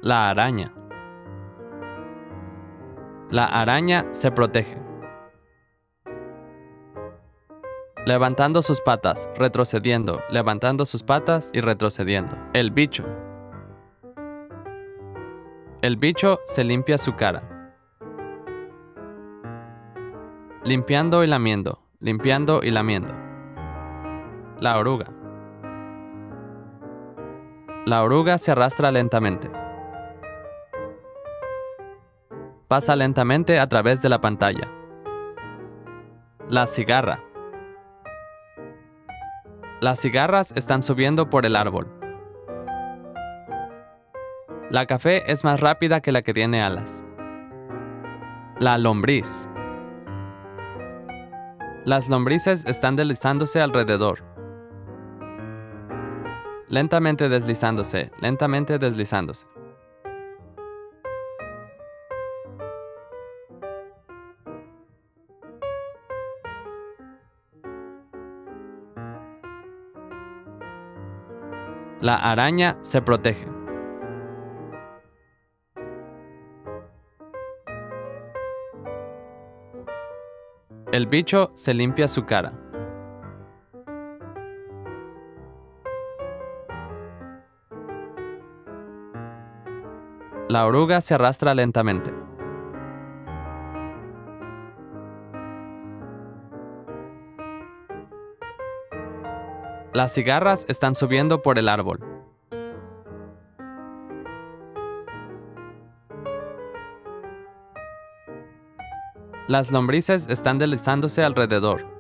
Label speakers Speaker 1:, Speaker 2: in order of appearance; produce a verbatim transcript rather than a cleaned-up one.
Speaker 1: La araña. La araña se protege. Levantando sus patas, retrocediendo, levantando sus patas y retrocediendo. El bicho. El bicho se limpia su cara. Limpiando y lamiendo, limpiando y lamiendo. La oruga. La oruga se arrastra lentamente. Pasa lentamente a través de la pantalla. La cigarra. Las cigarras están subiendo por el árbol. La café es más rápida que la que tiene alas. La lombriz. Las lombrices están deslizándose alrededor. Lentamente deslizándose, lentamente deslizándose. La araña se protege. El bicho se limpia su cara. La oruga se arrastra lentamente. Las cigarras están subiendo por el árbol. Las lombrices están deslizándose alrededor.